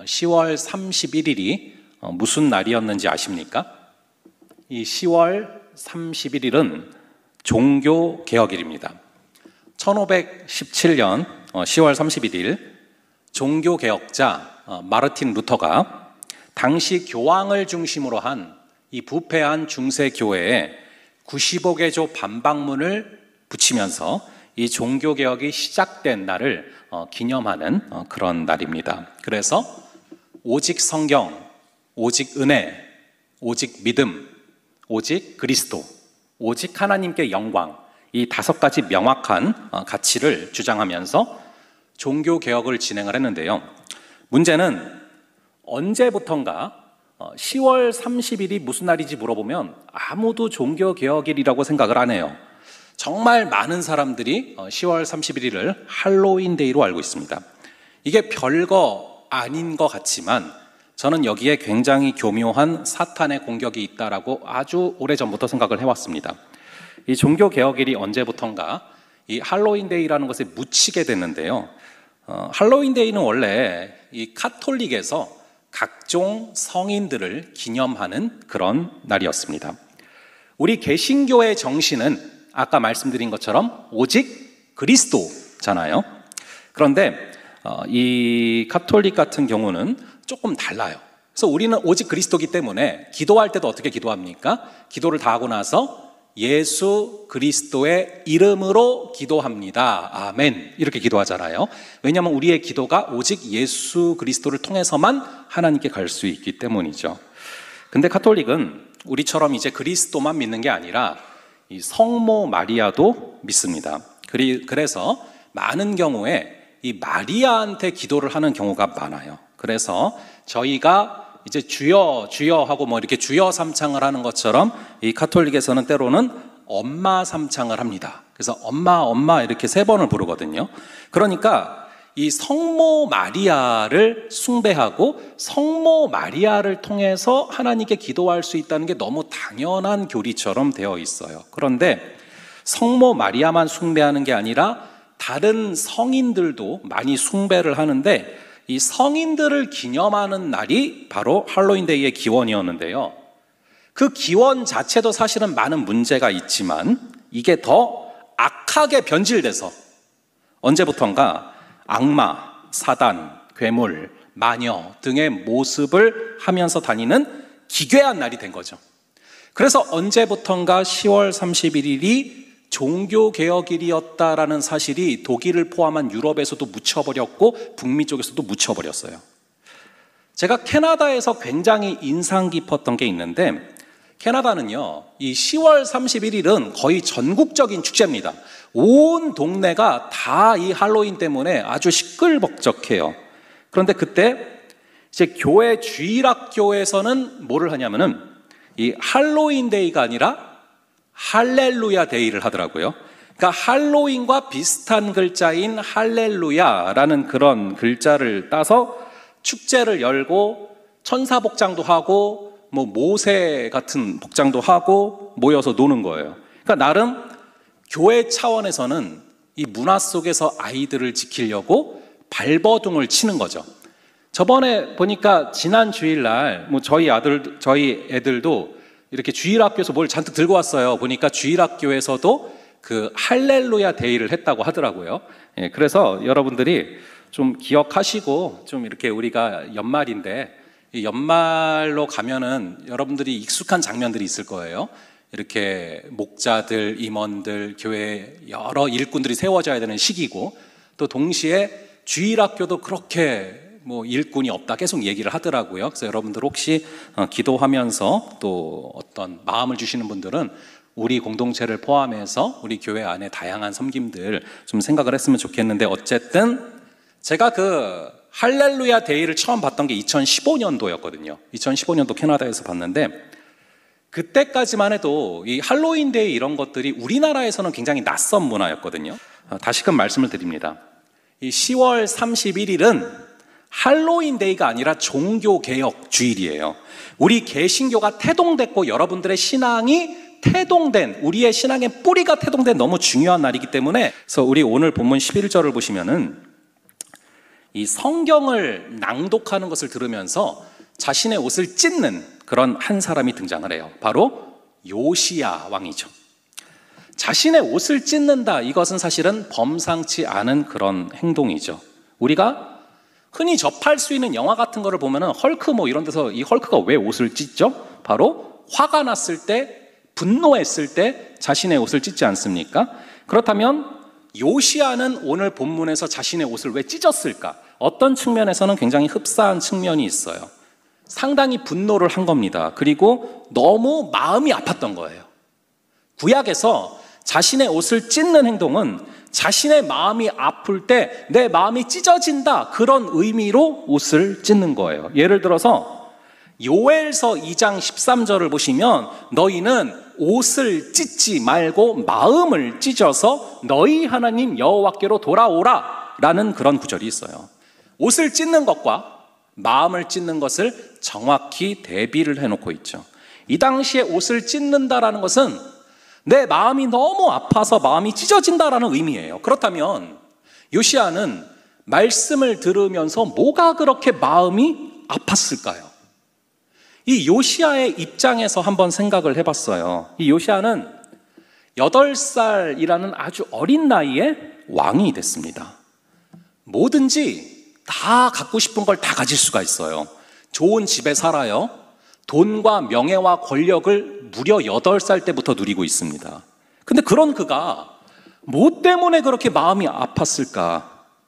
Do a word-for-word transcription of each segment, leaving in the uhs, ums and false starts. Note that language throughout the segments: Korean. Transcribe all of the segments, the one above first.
시월 삼십일일이 무슨 날이었는지 아십니까? 이 시월 삼십일일은 종교개혁일입니다. 천오백십칠년 시월 삼십일일 종교개혁자 마르틴 루터가 당시 교황을 중심으로 한 이 부패한 중세교회에 구십오 개조 반박문을 붙이면서 이 종교개혁이 시작된 날을 기념하는 그런 날입니다. 그래서 오직 성경, 오직 은혜, 오직 믿음, 오직 그리스도, 오직 하나님께 영광, 이 다섯 가지 명확한 가치를 주장하면서 종교개혁을 진행을 했는데요. 문제는 언제부턴가 시월 삼십일이 무슨 날인지 물어보면 아무도 종교개혁일이라고 생각을 안 해요. 정말 많은 사람들이 시월 삼십일일을 할로윈데이로 알고 있습니다. 이게 별거 아닌 것 같지만 저는 여기에 굉장히 교묘한 사탄의 공격이 있다라고 아주 오래전부터 생각을 해왔습니다. 이 종교개혁일이 언제부턴가 이 할로윈데이라는 것에 묻히게 됐는데요. 어, 할로윈데이는 원래 이 카톨릭에서 각종 성인들을 기념하는 그런 날이었습니다. 우리 개신교의 정신은 아까 말씀드린 것처럼 오직 그리스도잖아요. 그런데 어, 이 카톨릭 같은 경우는 조금 달라요. 그래서 우리는 오직 그리스도이기 때문에 기도할 때도 어떻게 기도합니까? 기도를 다 하고 나서 예수 그리스도의 이름으로 기도합니다. 아멘. 이렇게 기도하잖아요. 왜냐하면 우리의 기도가 오직 예수 그리스도를 통해서만 하나님께 갈 수 있기 때문이죠. 근데 카톨릭은 우리처럼 이제 그리스도만 믿는 게 아니라 이 성모 마리아도 믿습니다. 그래서 많은 경우에 이 마리아한테 기도를 하는 경우가 많아요. 그래서 저희가 이제 주여 주여 하고 뭐 이렇게 주여 삼창을 하는 것처럼 이 카톨릭에서는 때로는 엄마 삼창을 합니다. 그래서 엄마 엄마 이렇게 세 번을 부르거든요. 그러니까 이 성모 마리아를 숭배하고 성모 마리아를 통해서 하나님께 기도할 수 있다는 게 너무 당연한 교리처럼 되어 있어요. 그런데 성모 마리아만 숭배하는 게 아니라 다른 성인들도 많이 숭배를 하는데 이 성인들을 기념하는 날이 바로 할로윈데이의 기원이었는데요. 그 기원 자체도 사실은 많은 문제가 있지만 이게 더 악하게 변질돼서 언제부턴가 악마, 사단, 괴물, 마녀 등의 모습을 하면서 다니는 기괴한 날이 된 거죠. 그래서 언제부턴가 시월 삼십일일이 종교개혁일이었다라는 사실이 독일을 포함한 유럽에서도 묻혀버렸고 북미 쪽에서도 묻혀버렸어요. 제가 캐나다에서 굉장히 인상 깊었던 게 있는데 캐나다는요, 이 시월 삼십일일은 거의 전국적인 축제입니다. 온 동네가 다 이 할로윈 때문에 아주 시끌벅적해요. 그런데 그때 이제 교회 주일학교에서는 뭐를 하냐면은 이 할로윈데이가 아니라 할렐루야 데이를 하더라고요. 그러니까 할로윈과 비슷한 글자인 할렐루야라는 그런 글자를 따서 축제를 열고 천사 복장도 하고 뭐 모세 같은 복장도 하고 모여서 노는 거예요. 그러니까 나름 교회 차원에서는 이 문화 속에서 아이들을 지키려고 발버둥을 치는 거죠. 저번에 보니까 지난 주일날 뭐 저희 아들 저희 애들도 이렇게 주일학교에서 뭘 잔뜩 들고 왔어요. 보니까 주일학교에서도 그 할렐루야 데이를 했다고 하더라고요. 예, 그래서 여러분들이 좀 기억하시고 좀 이렇게 우리가 연말인데 이 연말로 가면은 여러분들이 익숙한 장면들이 있을 거예요. 이렇게 목자들, 임원들, 교회 여러 일꾼들이 세워져야 되는 시기고 또 동시에 주일학교도 그렇게 뭐 일꾼이 없다 계속 얘기를 하더라고요. 그래서 여러분들 혹시 기도하면서 또 어떤 마음을 주시는 분들은 우리 공동체를 포함해서 우리 교회 안에 다양한 섬김들 좀 생각을 했으면 좋겠는데 어쨌든 제가 그 할렐루야 데이를 처음 봤던 게 이천십오년도였거든요. 이천십오년도 캐나다에서 봤는데 그때까지만 해도 이 할로윈 데이 이런 것들이 우리나라에서는 굉장히 낯선 문화였거든요. 다시금 말씀을 드립니다. 이 시월 삼십일일은 할로윈 데이가 아니라 종교개혁 주일이에요. 우리 개신교가 태동됐고 여러분들의 신앙이 태동된, 우리의 신앙의 뿌리가 태동된 너무 중요한 날이기 때문에 그래서 우리 오늘 본문 십일 절을 보시면은 이 성경을 낭독하는 것을 들으면서 자신의 옷을 찢는 그런 한 사람이 등장을 해요. 바로 요시야 왕이죠. 자신의 옷을 찢는다, 이것은 사실은 범상치 않은 그런 행동이죠. 우리가 흔히 접할 수 있는 영화 같은 거를 보면은 헐크 뭐 이런 데서 이 헐크가 왜 옷을 찢죠? 바로 화가 났을 때, 분노했을 때 자신의 옷을 찢지 않습니까? 그렇다면 요시야는 오늘 본문에서 자신의 옷을 왜 찢었을까? 어떤 측면에서는 굉장히 흡사한 측면이 있어요. 상당히 분노를 한 겁니다. 그리고 너무 마음이 아팠던 거예요. 구약에서 자신의 옷을 찢는 행동은 자신의 마음이 아플 때 내 마음이 찢어진다, 그런 의미로 옷을 찢는 거예요. 예를 들어서 요엘서 이 장 십삼 절을 보시면 너희는 옷을 찢지 말고 마음을 찢어서 너희 하나님 여호와께로 돌아오라 라는 그런 구절이 있어요. 옷을 찢는 것과 마음을 찢는 것을 정확히 대비를 해놓고 있죠. 이 당시에 옷을 찢는다라는 것은 내 마음이 너무 아파서 마음이 찢어진다라는 의미예요. 그렇다면 요시야는 말씀을 들으면서 뭐가 그렇게 마음이 아팠을까요? 이 요시야의 입장에서 한번 생각을 해봤어요. 이 요시야는 여덟 살이라는 아주 어린 나이에 왕이 됐습니다. 뭐든지 다 갖고 싶은 걸 다 가질 수가 있어요. 좋은 집에 살아요. 돈과 명예와 권력을 무려 여덟 살 때부터 누리고 있습니다. 근데 그런 그가 뭐 때문에 그렇게 마음이 아팠을까?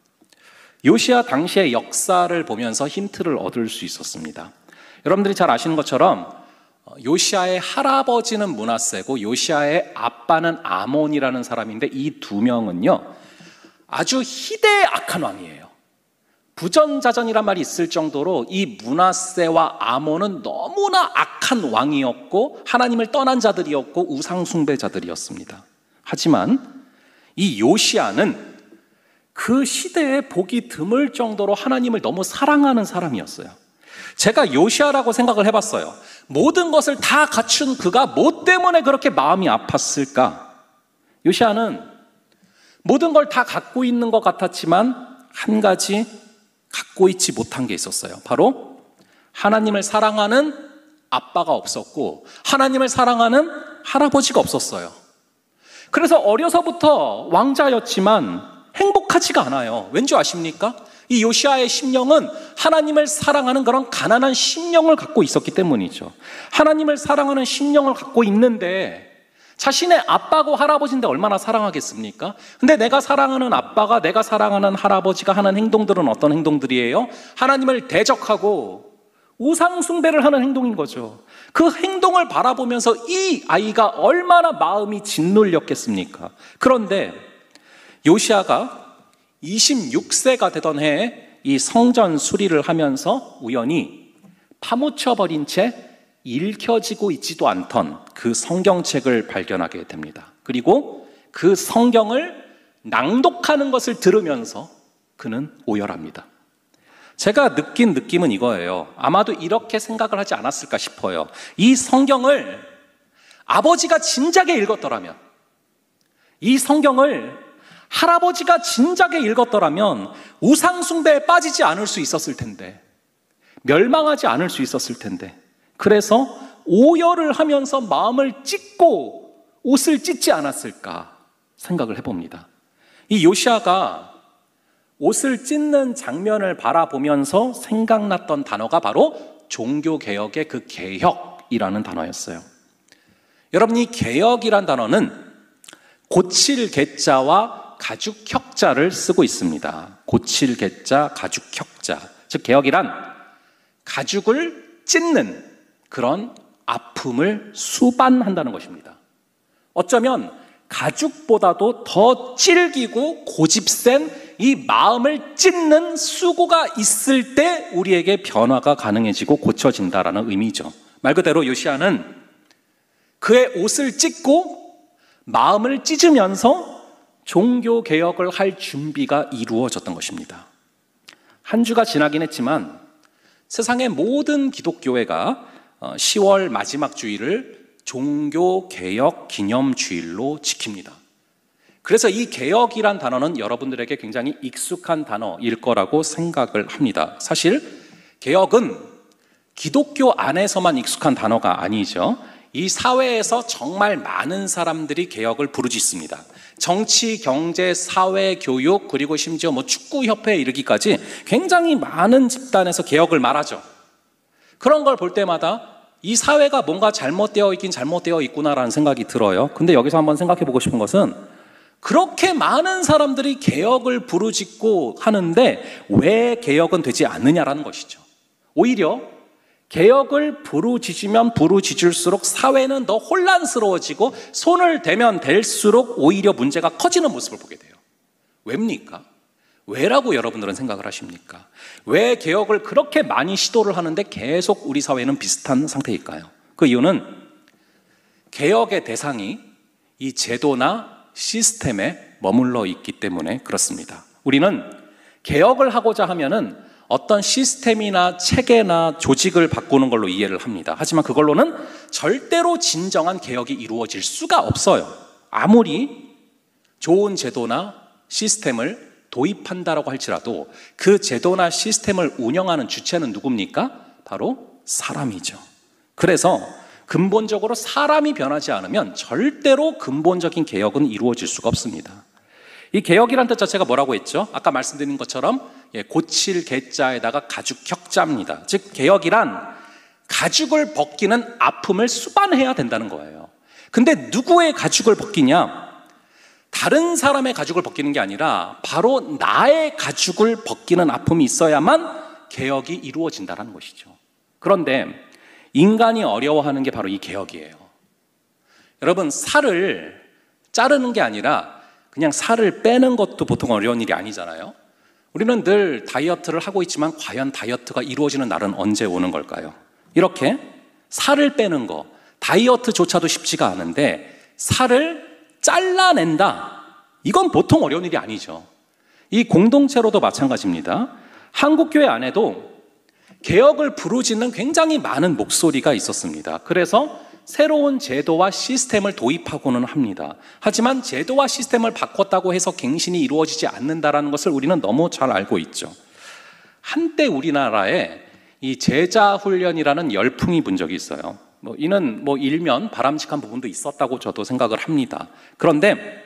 요시야 당시의 역사를 보면서 힌트를 얻을 수 있었습니다. 여러분들이 잘 아시는 것처럼 요시야의 할아버지는 므낫세고 요시야의 아빠는 아몬이라는 사람인데 이 두 명은요 아주 희대의 악한 왕이에요. 부전자전이란 말이 있을 정도로 이 므낫세와 아몬은 너무나 악한 왕이었고 하나님을 떠난 자들이었고 우상 숭배자들이었습니다. 하지만 이 요시야는 그 시대에 보기 드물 정도로 하나님을 너무 사랑하는 사람이었어요. 제가 요시야라고 생각을 해봤어요. 모든 것을 다 갖춘 그가 뭐 때문에 그렇게 마음이 아팠을까? 요시야는 모든 걸 다 갖고 있는 것 같았지만 한 가지 갖고 있지 못한 게 있었어요. 바로 하나님을 사랑하는 아빠가 없었고 하나님을 사랑하는 할아버지가 없었어요. 그래서 어려서부터 왕자였지만 행복하지가 않아요. 왠지 아십니까? 이 요시야의 심령은 하나님을 사랑하는 그런 가난한 심령을 갖고 있었기 때문이죠. 하나님을 사랑하는 심령을 갖고 있는데 자신의 아빠고 할아버지인데 얼마나 사랑하겠습니까? 근데 내가 사랑하는 아빠가, 내가 사랑하는 할아버지가 하는 행동들은 어떤 행동들이에요? 하나님을 대적하고 우상 숭배를 하는 행동인 거죠. 그 행동을 바라보면서 이 아이가 얼마나 마음이 짓눌렸겠습니까? 그런데 요시야가 이십육 세가 되던 해에 이 성전 수리를 하면서 우연히 파묻혀버린 채 읽혀지고 있지도 않던 그 성경책을 발견하게 됩니다. 그리고 그 성경을 낭독하는 것을 들으면서 그는 오열합니다. 제가 느낀 느낌은 이거예요. 아마도 이렇게 생각을 하지 않았을까 싶어요. 이 성경을 아버지가 진작에 읽었더라면, 이 성경을 할아버지가 진작에 읽었더라면 우상 숭배에 빠지지 않을 수 있었을 텐데, 멸망하지 않을 수 있었을 텐데, 그래서 오열을 하면서 마음을 찢고 옷을 찢지 않았을까 생각을 해봅니다. 이 요시야가 옷을 찢는 장면을 바라보면서 생각났던 단어가 바로 종교개혁의 그 개혁이라는 단어였어요. 여러분, 이 개혁이란 단어는 고칠 개자와 가죽 혁자를 쓰고 있습니다. 고칠 개자, 가죽 혁자. 즉 개혁이란 가죽을 찢는 그런 아픔을 수반한다는 것입니다. 어쩌면 가죽보다도 더 질기고 고집센 이 마음을 찢는 수고가 있을 때 우리에게 변화가 가능해지고 고쳐진다라는 의미죠. 말 그대로 요시야는 그의 옷을 찢고 마음을 찢으면서 종교개혁을 할 준비가 이루어졌던 것입니다. 한 주가 지나긴 했지만 세상의 모든 기독교회가 시월 마지막 주일을 종교개혁 기념주일로 지킵니다. 그래서 이 개혁이란 단어는 여러분들에게 굉장히 익숙한 단어일 거라고 생각을 합니다. 사실 개혁은 기독교 안에서만 익숙한 단어가 아니죠. 이 사회에서 정말 많은 사람들이 개혁을 부르짖습니다. 정치, 경제, 사회, 교육, 그리고 심지어 뭐 축구협회에 이르기까지 굉장히 많은 집단에서 개혁을 말하죠. 그런 걸 볼 때마다 이 사회가 뭔가 잘못되어 있긴 잘못되어 있구나라는 생각이 들어요. 근데 여기서 한번 생각해 보고 싶은 것은 그렇게 많은 사람들이 개혁을 부르짖고 하는데 왜 개혁은 되지 않느냐라는 것이죠. 오히려 개혁을 부르짖으면 부르짖을수록 사회는 더 혼란스러워지고 손을 대면 댈수록 오히려 문제가 커지는 모습을 보게 돼요. 왜입니까? 왜라고 여러분들은 생각을 하십니까? 왜 개혁을 그렇게 많이 시도를 하는데 계속 우리 사회는 비슷한 상태일까요? 그 이유는 개혁의 대상이 이 제도나 시스템에 머물러 있기 때문에 그렇습니다. 우리는 개혁을 하고자 하면은 어떤 시스템이나 체계나 조직을 바꾸는 걸로 이해를 합니다. 하지만 그걸로는 절대로 진정한 개혁이 이루어질 수가 없어요. 아무리 좋은 제도나 시스템을 도입한다라고 할지라도 그 제도나 시스템을 운영하는 주체는 누굽니까? 바로 사람이죠. 그래서 근본적으로 사람이 변하지 않으면 절대로 근본적인 개혁은 이루어질 수가 없습니다. 이 개혁이란 뜻 자체가 뭐라고 했죠? 아까 말씀드린 것처럼 고칠 개자에다가 가죽 격자입니다. 즉 개혁이란 가죽을 벗기는 아픔을 수반해야 된다는 거예요. 근데 누구의 가죽을 벗기냐? 다른 사람의 가죽을 벗기는 게 아니라 바로 나의 가죽을 벗기는 아픔이 있어야만 개혁이 이루어진다는 것이죠. 그런데 인간이 어려워하는 게 바로 이 개혁이에요. 여러분, 살을 자르는 게 아니라 그냥 살을 빼는 것도 보통 어려운 일이 아니잖아요. 우리는 늘 다이어트를 하고 있지만 과연 다이어트가 이루어지는 날은 언제 오는 걸까요? 이렇게 살을 빼는 거, 다이어트조차도 쉽지가 않은데 살을 잘라낸다, 이건 보통 어려운 일이 아니죠. 이 공동체로도 마찬가지입니다. 한국교회 안에도 개혁을 부르짖는 굉장히 많은 목소리가 있었습니다. 그래서 새로운 제도와 시스템을 도입하고는 합니다. 하지만 제도와 시스템을 바꿨다고 해서 갱신이 이루어지지 않는다는 것을 우리는 너무 잘 알고 있죠. 한때 우리나라에 이 제자훈련이라는 열풍이 분 적이 있어요. 뭐 이는 뭐 일면 바람직한 부분도 있었다고 저도 생각을 합니다. 그런데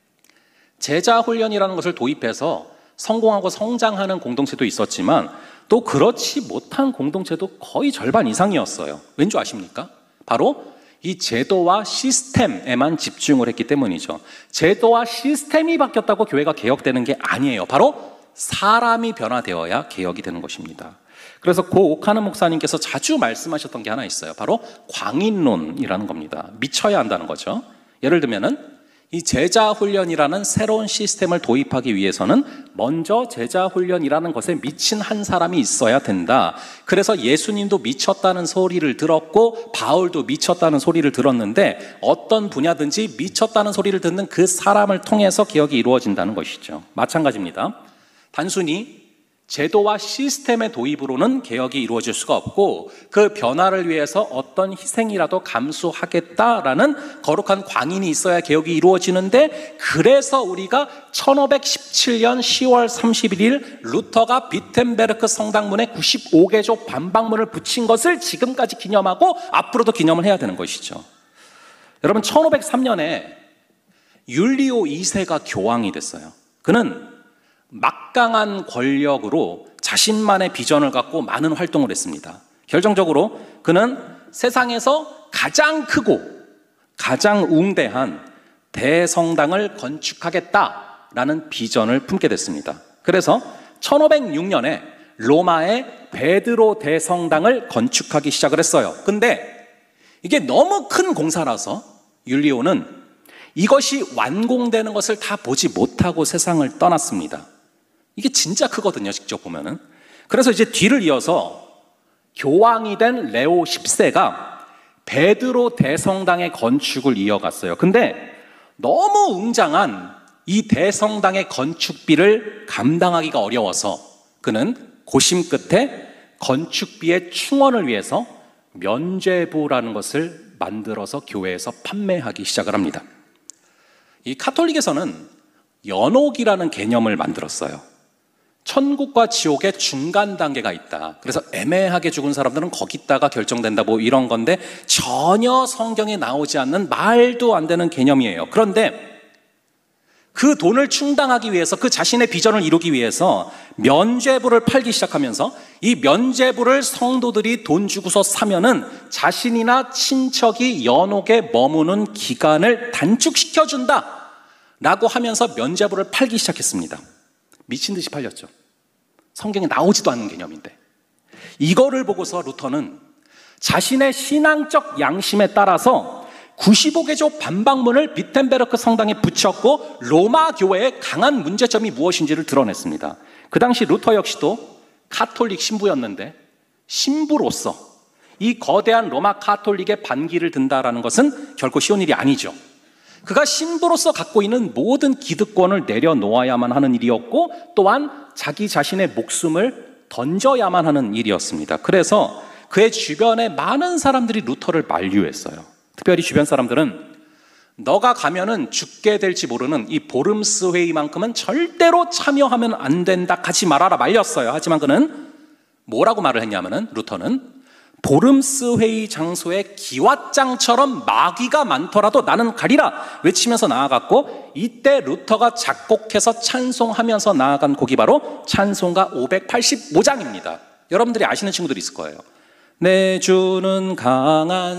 제자훈련이라는 것을 도입해서 성공하고 성장하는 공동체도 있었지만 또 그렇지 못한 공동체도 거의 절반 이상이었어요. 왠지 아십니까? 바로 이 제도와 시스템에만 집중을 했기 때문이죠. 제도와 시스템이 바뀌었다고 교회가 개혁되는 게 아니에요. 바로 사람이 변화되어야 개혁이 되는 것입니다. 그래서 고 오카는 목사님께서 자주 말씀하셨던 게 하나 있어요. 바로 광인론이라는 겁니다. 미쳐야 한다는 거죠. 예를 들면은 이 제자훈련이라는 새로운 시스템을 도입하기 위해서는 먼저 제자훈련이라는 것에 미친 한 사람이 있어야 된다. 그래서 예수님도 미쳤다는 소리를 들었고 바울도 미쳤다는 소리를 들었는데 어떤 분야든지 미쳤다는 소리를 듣는 그 사람을 통해서 개혁이 이루어진다는 것이죠. 마찬가지입니다. 단순히 제도와 시스템의 도입으로는 개혁이 이루어질 수가 없고 그 변화를 위해서 어떤 희생이라도 감수하겠다라는 거룩한 광인이 있어야 개혁이 이루어지는데, 그래서 우리가 천오백십칠 년 시월 삼십일 루터가 비텐베르크 성당문에 구십오 개조 반박문을 붙인 것을 지금까지 기념하고 앞으로도 기념을 해야 되는 것이죠. 여러분, 천오백삼 년에 율리오 이 세가 교황이 됐어요. 그는 막강한 권력으로 자신만의 비전을 갖고 많은 활동을 했습니다. 결정적으로 그는 세상에서 가장 크고 가장 웅대한 대성당을 건축하겠다라는 비전을 품게 됐습니다. 그래서 천오백육 년에 로마의 베드로 대성당을 건축하기 시작을 했어요. 근데 이게 너무 큰 공사라서 율리오는 이것이 완공되는 것을 다 보지 못하고 세상을 떠났습니다. 이게 진짜 크거든요, 직접 보면은. 그래서 이제 뒤를 이어서 교황이 된 레오 십 세가 베드로 대성당의 건축을 이어갔어요. 근데 너무 웅장한 이 대성당의 건축비를 감당하기가 어려워서 그는 고심 끝에 건축비의 충원을 위해서 면죄부라는 것을 만들어서 교회에서 판매하기 시작을 합니다. 이 카톨릭에서는 연옥이라는 개념을 만들었어요. 천국과 지옥의 중간 단계가 있다. 그래서 애매하게 죽은 사람들은 거기다가 결정된다, 뭐 이런 건데 전혀 성경에 나오지 않는 말도 안 되는 개념이에요. 그런데 그 돈을 충당하기 위해서, 그 자신의 비전을 이루기 위해서 면죄부를 팔기 시작하면서 이 면죄부를 성도들이 돈 주고서 사면은 자신이나 친척이 연옥에 머무는 기간을 단축시켜준다 라고 하면서 면죄부를 팔기 시작했습니다. 미친 듯이 팔렸죠. 성경에 나오지도 않는 개념인데. 이거를 보고서 루터는 자신의 신앙적 양심에 따라서 구십오 개조 반박문을 비텐베르크 성당에 붙였고 로마 교회의 강한 문제점이 무엇인지를 드러냈습니다. 그 당시 루터 역시도 카톨릭 신부였는데 신부로서 이 거대한 로마 카톨릭의 반기를 든다라는 것은 결코 쉬운 일이 아니죠. 그가 신부로서 갖고 있는 모든 기득권을 내려놓아야만 하는 일이었고 또한 자기 자신의 목숨을 던져야만 하는 일이었습니다. 그래서 그의 주변에 많은 사람들이 루터를 만류했어요. 특별히 주변 사람들은 너가 가면은 죽게 될지 모르는 이 보름스 회의만큼은 절대로 참여하면 안 된다, 가지 말아라 말렸어요. 하지만 그는 뭐라고 말을 했냐면은 루터는 보름스 회의 장소에 기왓장처럼 마귀가 많더라도 나는 가리라 외치면서 나아갔고, 이때 루터가 작곡해서 찬송하면서 나아간 곡이 바로 찬송가 오백팔십오 장입니다. 여러분들이 아시는 친구들이 있을 거예요. 내 주는 강한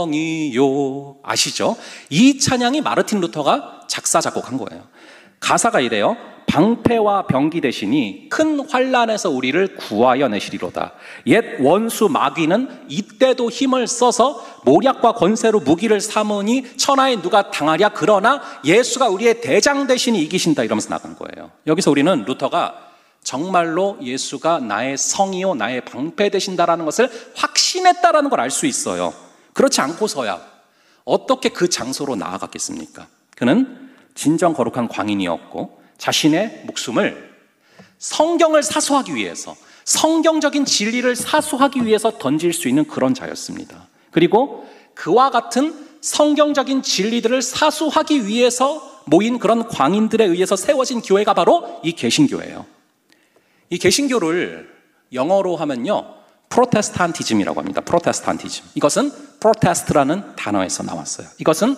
성이요. 아시죠? 이 찬양이 마르틴 루터가 작사 작곡한 거예요. 가사가 이래요. 방패와 병기 대신이 큰 환난에서 우리를 구하여 내시리로다. 옛 원수 마귀는 이때도 힘을 써서 모략과 권세로 무기를 삼으니 천하에 누가 당하랴. 그러나 예수가 우리의 대장 대신이 이기신다. 이러면서 나간 거예요. 여기서 우리는 루터가 정말로 예수가 나의 성이요 나의 방패 되신다라는 것을 확신했다라는 걸 알 수 있어요. 그렇지 않고서야 어떻게 그 장소로 나아갔겠습니까? 그는 진정 거룩한 광인이었고 자신의 목숨을 성경을 사수하기 위해서, 성경적인 진리를 사수하기 위해서 던질 수 있는 그런 자였습니다. 그리고 그와 같은 성경적인 진리들을 사수하기 위해서 모인 그런 광인들에 의해서 세워진 교회가 바로 이 개신교예요. 이 개신교를 영어로 하면요 프로테스탄티즘이라고 합니다. 프로테스탄티즘. 이것은 프로테스트라는 단어에서 나왔어요. 이것은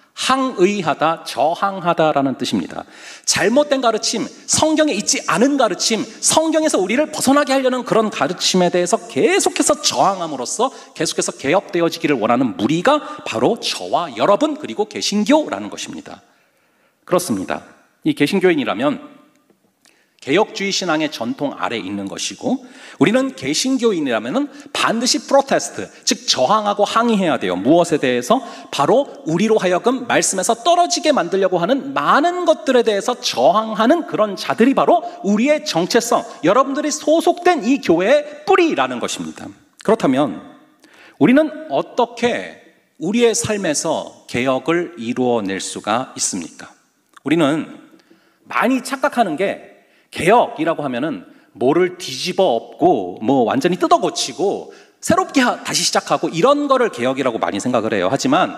항의하다, 저항하다라는 뜻입니다. 잘못된 가르침, 성경에 있지 않은 가르침, 성경에서 우리를 벗어나게 하려는 그런 가르침에 대해서 계속해서 저항함으로써 계속해서 개혁되어지기를 원하는 무리가 바로 저와 여러분, 그리고 개신교라는 것입니다. 그렇습니다. 이 개신교인이라면 개혁주의 신앙의 전통 아래 있는 것이고, 우리는 개신교인이라면 반드시 프로테스트, 즉 저항하고 항의해야 돼요. 무엇에 대해서? 바로 우리로 하여금 말씀에서 떨어지게 만들려고 하는 많은 것들에 대해서 저항하는 그런 자들이 바로 우리의 정체성, 여러분들이 소속된 이 교회의 뿌리라는 것입니다. 그렇다면 우리는 어떻게 우리의 삶에서 개혁을 이루어낼 수가 있습니까? 우리는 많이 착각하는 게 개혁이라고 하면은 뭐를 뒤집어 엎고 뭐 완전히 뜯어 고치고 새롭게 다시 시작하고 이런 거를 개혁이라고 많이 생각을 해요. 하지만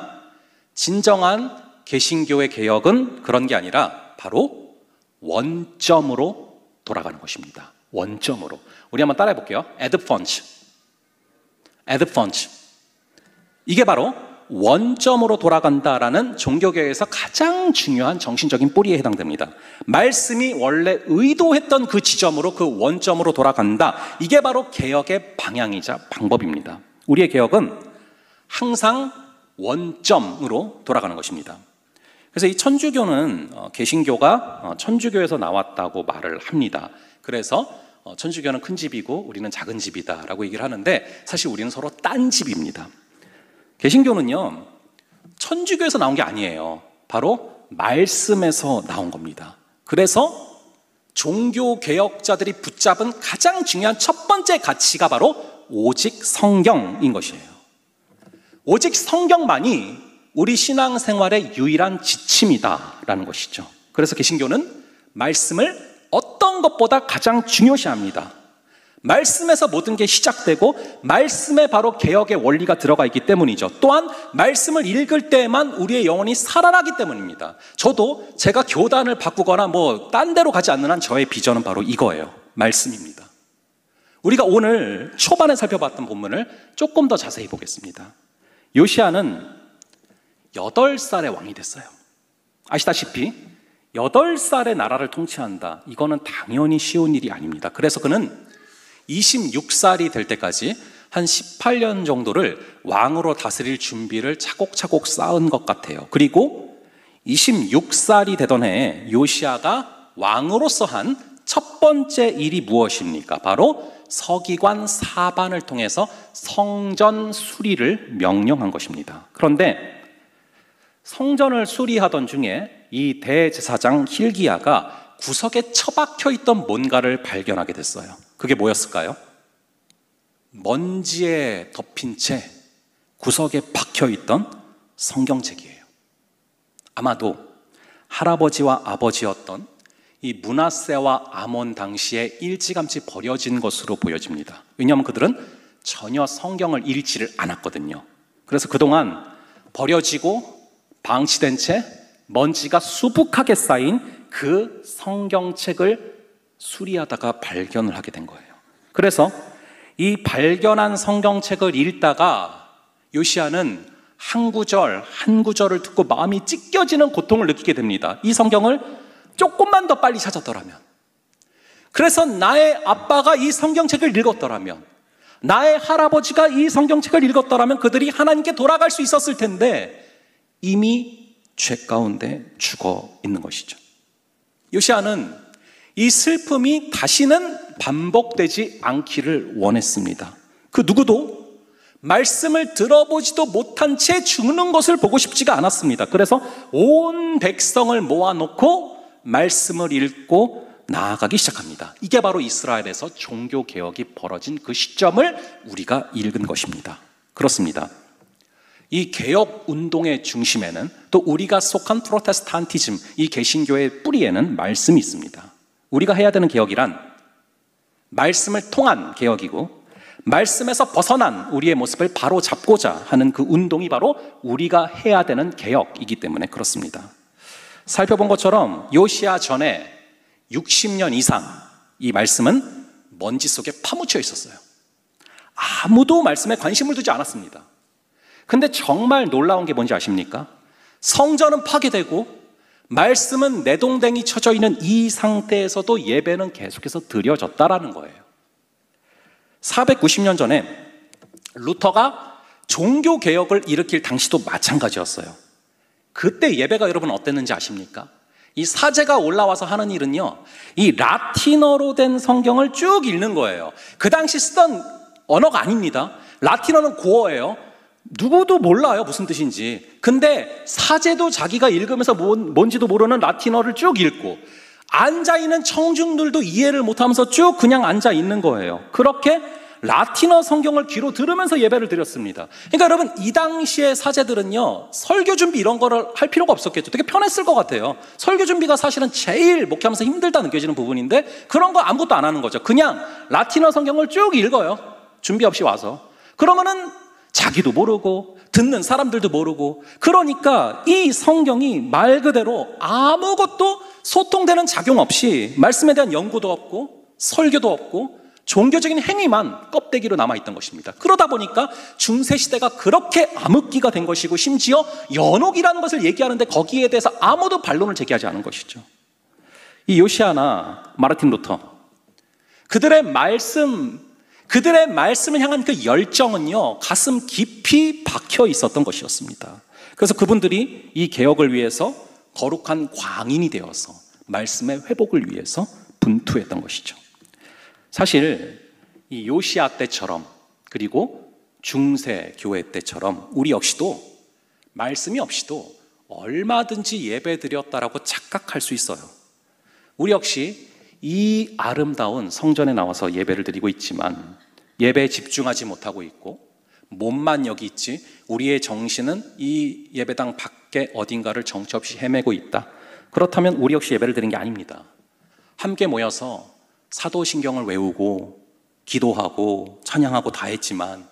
진정한 개신교의 개혁은 그런 게 아니라 바로 원점으로 돌아가는 것입니다. 원점으로. 우리 한번 따라해 볼게요. Ad funch. Ad funch. 이게 바로 원점으로 돌아간다라는 종교개혁에서 가장 중요한 정신적인 뿌리에 해당됩니다. 말씀이 원래 의도했던 그 지점으로, 그 원점으로 돌아간다. 이게 바로 개혁의 방향이자 방법입니다. 우리의 개혁은 항상 원점으로 돌아가는 것입니다. 그래서 이 천주교는 개신교가 천주교에서 나왔다고 말을 합니다. 그래서 천주교는 큰 집이고 우리는 작은 집이다라고 얘기를 하는데, 사실 우리는 서로 딴 집입니다. 개신교는요 천주교에서 나온 게 아니에요. 바로 말씀에서 나온 겁니다. 그래서 종교개혁자들이 붙잡은 가장 중요한 첫 번째 가치가 바로 오직 성경인 것이에요. 오직 성경만이 우리 신앙생활의 유일한 지침이다라는 것이죠. 그래서 개신교는 말씀을 어떤 것보다 가장 중요시합니다. 말씀에서 모든 게 시작되고 말씀에 바로 개혁의 원리가 들어가 있기 때문이죠. 또한 말씀을 읽을 때에만 우리의 영혼이 살아나기 때문입니다. 저도 제가 교단을 바꾸거나 뭐 딴 데로 가지 않는 한 저의 비전은 바로 이거예요. 말씀입니다. 우리가 오늘 초반에 살펴봤던 본문을 조금 더 자세히 보겠습니다. 요시야는 여덟 살의 왕이 됐어요. 아시다시피 여덟 살의 나라를 통치한다, 이거는 당연히 쉬운 일이 아닙니다. 그래서 그는 이십육 살이 될 때까지 한 십팔 년 정도를 왕으로 다스릴 준비를 차곡차곡 쌓은 것 같아요. 그리고 이십육 살이 되던 해에 요시야가 왕으로서 한 첫 번째 일이 무엇입니까? 바로 서기관 사반을 통해서 성전 수리를 명령한 것입니다. 그런데 성전을 수리하던 중에 이 대제사장 hil기야가 구석에 처박혀 있던 뭔가를 발견하게 됐어요. 그게 뭐였을까요? 먼지에 덮인 채 구석에 박혀 있던 성경책이에요. 아마도 할아버지와 아버지였던 이 므낫세와 아몬 당시에 일찌감치 버려진 것으로 보여집니다. 왜냐하면 그들은 전혀 성경을 읽지를 않았거든요. 그래서 그동안 버려지고 방치된 채 먼지가 수북하게 쌓인 그 성경책을 수리하다가 발견을 하게 된 거예요. 그래서 이 발견한 성경책을 읽다가 요시야는 한 구절 한 구절을 듣고 마음이 찢겨지는 고통을 느끼게 됩니다. 이 성경을 조금만 더 빨리 찾았더라면, 그래서 나의 아빠가 이 성경책을 읽었더라면, 나의 할아버지가 이 성경책을 읽었더라면 그들이 하나님께 돌아갈 수 있었을 텐데 이미 죄 가운데 죽어 있는 것이죠. 요시야는 이 슬픔이 다시는 반복되지 않기를 원했습니다. 그 누구도 말씀을 들어보지도 못한 채 죽는 것을 보고 싶지가 않았습니다. 그래서 온 백성을 모아놓고 말씀을 읽고 나아가기 시작합니다. 이게 바로 이스라엘에서 종교개혁이 벌어진 그 시점을 우리가 읽은 것입니다. 그렇습니다. 이 개혁운동의 중심에는 또 우리가 속한 프로테스탄티즘, 이 개신교의 뿌리에는 말씀이 있습니다. 우리가 해야 되는 개혁이란 말씀을 통한 개혁이고, 말씀에서 벗어난 우리의 모습을 바로 잡고자 하는 그 운동이 바로 우리가 해야 되는 개혁이기 때문에 그렇습니다. 살펴본 것처럼 요시야 전에 육십 년 이상 이 말씀은 먼지 속에 파묻혀 있었어요. 아무도 말씀에 관심을 두지 않았습니다. 근데 정말 놀라운 게 뭔지 아십니까? 성전은 파괴되고 말씀은 내동댕이 쳐져 있는 이 상태에서도 예배는 계속해서 드려졌다라는 거예요. 사백구십 년 전에 루터가 종교개혁을 일으킬 당시도 마찬가지였어요. 그때 예배가 여러분 어땠는지 아십니까? 이 사제가 올라와서 하는 일은요, 이 라틴어로 된 성경을 쭉 읽는 거예요. 그 당시 쓰던 언어가 아닙니다. 라틴어는 고어예요. 누구도 몰라요, 무슨 뜻인지. 근데 사제도 자기가 읽으면서 뭔, 뭔지도 모르는 라틴어를 쭉 읽고, 앉아있는 청중들도 이해를 못하면서 쭉 그냥 앉아있는 거예요. 그렇게 라틴어 성경을 귀로 들으면서 예배를 드렸습니다. 그러니까 여러분, 이 당시의 사제들은요, 설교 준비 이런 거를 할 필요가 없었겠죠. 되게 편했을 것 같아요. 설교 준비가 사실은 제일 목회하면서 힘들다 느껴지는 부분인데 그런 거 아무것도 안 하는 거죠. 그냥 라틴어 성경을 쭉 읽어요. 준비 없이 와서. 그러면은 자기도 모르고 듣는 사람들도 모르고, 그러니까 이 성경이 말 그대로 아무것도 소통되는 작용 없이 말씀에 대한 연구도 없고 설교도 없고 종교적인 행위만 껍데기로 남아있던 것입니다. 그러다 보니까 중세시대가 그렇게 암흑기가 된 것이고, 심지어 연옥이라는 것을 얘기하는데 거기에 대해서 아무도 반론을 제기하지 않은 것이죠. 이 요시야나 마르틴 루터, 그들의 말씀, 그들의 말씀을 향한 그 열정은요, 가슴 깊이 박혀 있었던 것이었습니다. 그래서 그분들이 이 개혁을 위해서 거룩한 광인이 되어서 말씀의 회복을 위해서 분투했던 것이죠. 사실 이 요시야 때처럼, 그리고 중세 교회 때처럼 우리 역시도 말씀이 없이도 얼마든지 예배 드렸다라고 착각할 수 있어요. 우리 역시 이 아름다운 성전에 나와서 예배를 드리고 있지만 예배에 집중하지 못하고 있고, 몸만 여기 있지 우리의 정신은 이 예배당 밖에 어딘가를 정처 없이 헤매고 있다. 그렇다면 우리 역시 예배를 드리는 게 아닙니다. 함께 모여서 사도신경을 외우고 기도하고 찬양하고 다 했지만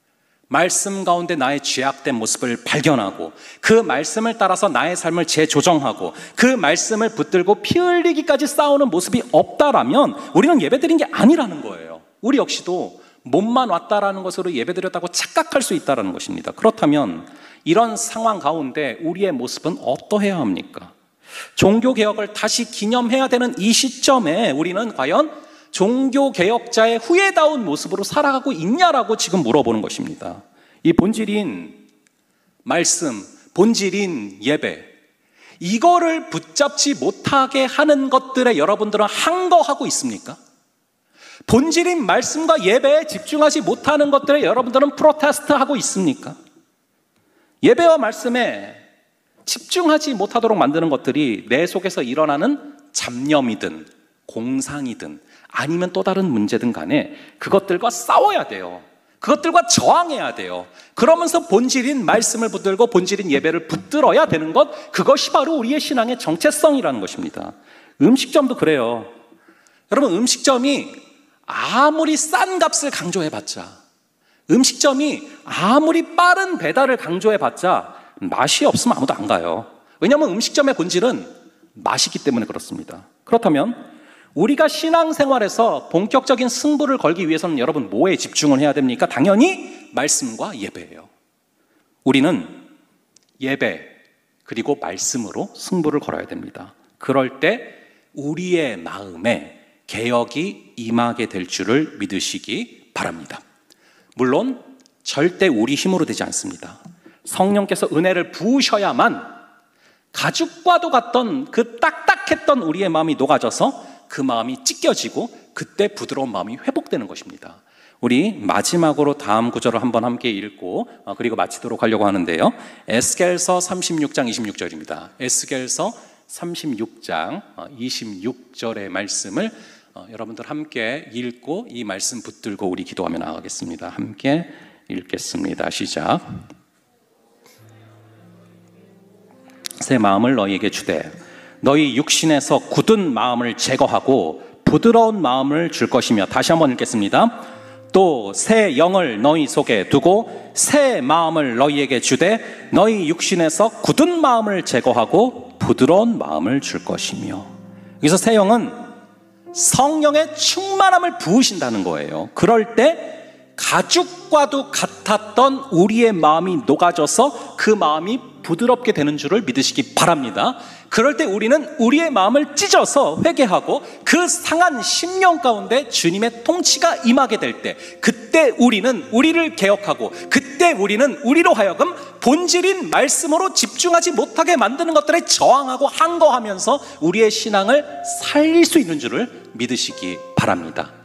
말씀 가운데 나의 죄악된 모습을 발견하고 그 말씀을 따라서 나의 삶을 재조정하고 그 말씀을 붙들고 피 흘리기까지 싸우는 모습이 없다라면 우리는 예배드린 게 아니라는 거예요. 우리 역시도 몸만 왔다라는 것으로 예배드렸다고 착각할 수 있다는 것입니다. 그렇다면 이런 상황 가운데 우리의 모습은 어떠해야 합니까? 종교개혁을 다시 기념해야 되는 이 시점에 우리는 과연 종교개혁자의 후회다운 모습으로 살아가고 있냐라고 지금 물어보는 것입니다. 이 본질인 말씀, 본질인 예배, 이거를 붙잡지 못하게 하는 것들에 여러분들은 항거하고 있습니까? 본질인 말씀과 예배에 집중하지 못하는 것들에 여러분들은 프로테스트하고 있습니까? 예배와 말씀에 집중하지 못하도록 만드는 것들이 내 속에서 일어나는 잡념이든 공상이든 아니면 또 다른 문제든 간에 그것들과 싸워야 돼요. 그것들과 저항해야 돼요. 그러면서 본질인 말씀을 붙들고 본질인 예배를 붙들어야 되는 것, 그것이 바로 우리의 신앙의 정체성이라는 것입니다. 음식점도 그래요. 여러분, 음식점이 아무리 싼 값을 강조해봤자, 음식점이 아무리 빠른 배달을 강조해봤자 맛이 없으면 아무도 안 가요. 왜냐하면 음식점의 본질은 맛이기 때문에 그렇습니다. 그렇다면 우리가 신앙생활에서 본격적인 승부를 걸기 위해서는 여러분 뭐에 집중을 해야 됩니까? 당연히 말씀과 예배예요. 우리는 예배 그리고 말씀으로 승부를 걸어야 됩니다. 그럴 때 우리의 마음에 개혁이 임하게 될 줄을 믿으시기 바랍니다. 물론 절대 우리 힘으로 되지 않습니다. 성령께서 은혜를 부으셔야만 가죽과도 같던 그 딱딱했던 우리의 마음이 녹아져서 그 마음이 찢겨지고 그때 부드러운 마음이 회복되는 것입니다. 우리 마지막으로 다음 구절을 한번 함께 읽고 그리고 마치도록 하려고 하는데요. 에스겔서 삼십육 장 이십육 절입니다. 에스겔서 삼십육 장 이십육 절의 말씀을 여러분들 함께 읽고 이 말씀 붙들고 우리 기도하며 나가겠습니다. 함께 읽겠습니다. 시작. 새 마음을 너희에게 주되 너희 육신에서 굳은 마음을 제거하고 부드러운 마음을 줄 것이며, 다시 한번 읽겠습니다. 또 새 영을 너희 속에 두고 새 마음을 너희에게 주되 너희 육신에서 굳은 마음을 제거하고 부드러운 마음을 줄 것이며. 여기서 새 영은 성령의 충만함을 부으신다는 거예요. 그럴 때 가죽과도 같았던 우리의 마음이 녹아져서 그 마음이 부드럽게 되는 줄을 믿으시기 바랍니다. 그럴 때 우리는 우리의 마음을 찢어서 회개하고 그 상한 심령 가운데 주님의 통치가 임하게 될 때, 그때 우리는 우리를 개혁하고 그때 우리는 우리로 하여금 본질인 말씀으로 집중하지 못하게 만드는 것들에 저항하고 항거하면서 우리의 신앙을 살릴 수 있는 줄을 믿으시기 바랍니다.